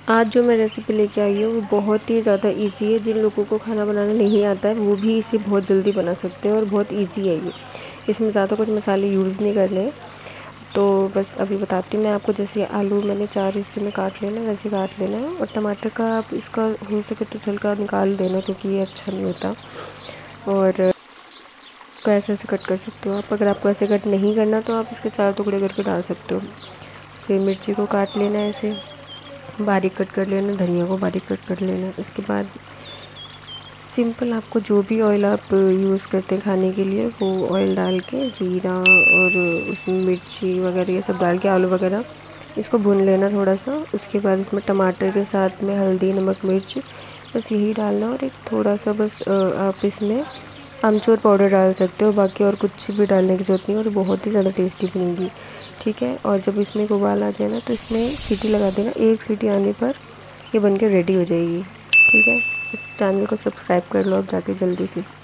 आज जो मैं रेसिपी लेके आई हूँ वो बहुत ही ज़्यादा इजी है। जिन लोगों को खाना बनाना नहीं आता है वो भी इसे बहुत जल्दी बना सकते हैं और बहुत इजी है ये। इसमें ज़्यादा कुछ मसाले यूज़ नहीं करने हैं। तो बस अभी बताती हूँ मैं आपको। जैसे आलू मैंने 4 हिस्से में काट लेना, वैसे काट लेना है। और टमाटर का आप इसका हो सके तो छिलका निकाल देना, क्योंकि ये अच्छा नहीं होता। और इसको ऐसे ऐसे कट कर सकते हो आप। अगर आपको ऐसे कट नहीं करना तो आप इसके 4 टुकड़े करके डाल सकते हो। फिर मिर्ची को काट लेना है, ऐसे बारीक कट कर लेना। धनिया को बारीक कट कर लेना। उसके बाद सिंपल आपको जो भी ऑयल आप यूज़ करते हैं खाने के लिए वो ऑयल डाल के, जीरा और उसमें मिर्ची वगैरह ये सब डाल के, आलू वगैरह इसको भून लेना थोड़ा सा। उसके बाद इसमें टमाटर के साथ में हल्दी, नमक, मिर्च, बस यही डालना। और एक थोड़ा सा बस आप इसमें आमचूर पाउडर डाल सकते हो। बाकी और कुछ भी डालने की ज़रूरत नहीं है और बहुत ही ज़्यादा टेस्टी बनेगी। ठीक है। और जब इसमें एक उबाल आ जाए ना तो इसमें सीटी लगा देना। एक सीटी आने पर ये बनके रेडी हो जाएगी। ठीक है। इस चैनल को सब्सक्राइब कर लो अब जाके जल्दी से।